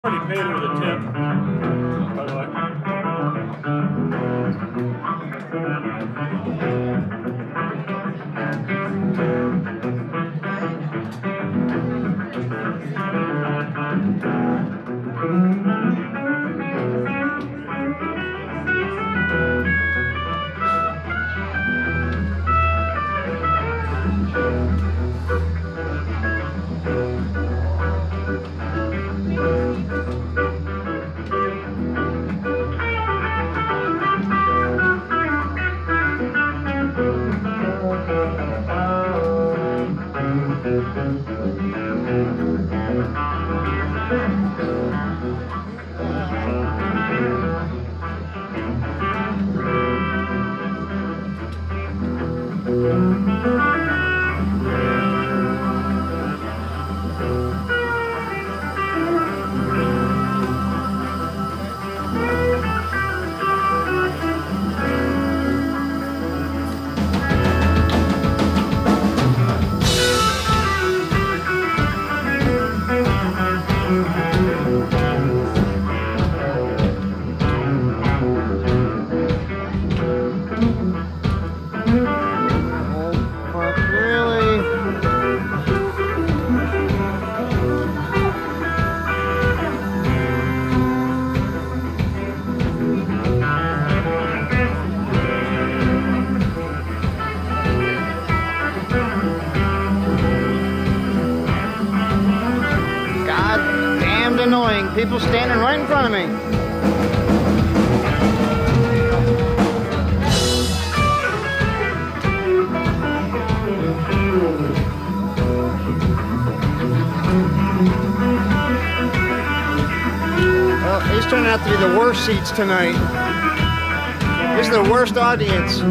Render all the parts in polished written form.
Already paid her the tip, by the way. Annoying. People standing right in front of me. Well, these turn out to be the worst seats tonight. This is the worst audience.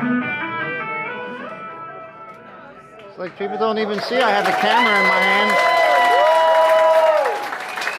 Like people don't even see I have the camera in my hand.